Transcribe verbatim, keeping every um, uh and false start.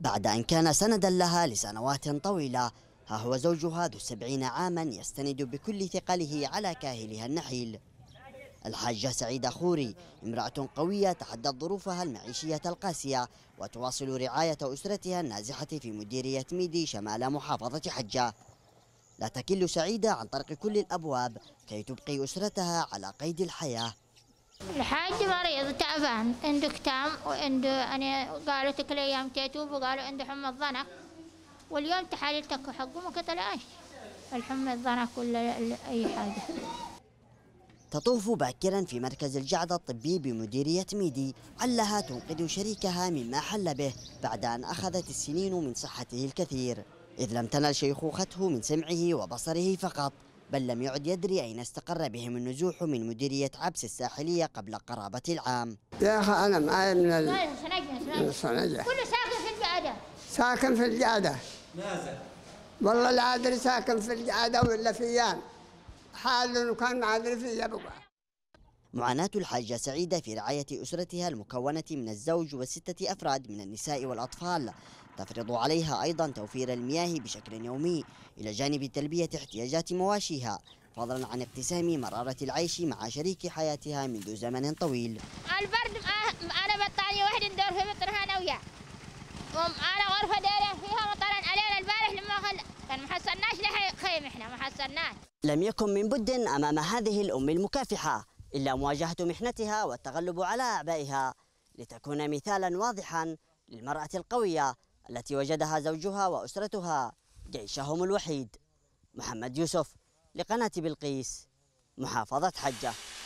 بعد أن كان سندا لها لسنوات طويلة، ها هو زوجها ذو السبعين عاما يستند بكل ثقله على كاهلها النحيل. الحاجة سعيدة خوري امرأة قوية تحدت ظروفها المعيشية القاسية، وتواصل رعاية أسرتها النازحة في مديرية ميدي شمال محافظة حجة. لا تكل سعيدة عن طرق كل الأبواب كي تبقي أسرتها على قيد الحياة. الحاج مريض تعبان، عنده كتام وعنده أنا قالوا تكل أيام تيتوب وقالوا عنده حمى الضنك، واليوم تحاليل تكو حقه ما كتلاش الحمى الضنك ولا أي حاجة. تطوف باكرا في مركز الجعدة الطبي بمديرية ميدي علها تنقذ شريكها مما حل به بعد أن أخذت السنين من صحته الكثير، إذ لم تنل شيخوخته من سمعه وبصره فقط، بل لم يعد يدري أين استقر بهم النزوح من مديرية عبس الساحلية قبل قرابة العام. يا أخي أنا معي من الصنجة، كله ساكن في الجعدة. ساكن في الجعدة. نازل. والله لا أدري ساكن في الجعدة ولا فيان. حال كان ما أدري فيه بقى. معاناة الحاجة سعيدة في رعاية أسرتها المكونة من الزوج وستة أفراد من النساء والأطفال تفرض عليها أيضا توفير المياه بشكل يومي، إلى جانب تلبية احتياجات مواشيها، فضلا عن اقتسام مرارة العيش مع شريك حياتها منذ زمن طويل. البرد أنا بطانية واحدة ندور في مطرها أنا وياه، أنا غرفة دايرة فيها مطرا علينا البارح لما خل كان ما حصلناش لخيم، إحنا ما حصلناش. لم يكن من بد أمام هذه الأم المكافحة إلا مواجهة محنتها والتغلب على أعبائها، لتكون مثالا واضحا للمرأة القوية التي وجدها زوجها وأسرتها جيشهم الوحيد. محمد يوسف لقناة بلقيس، محافظة حجة.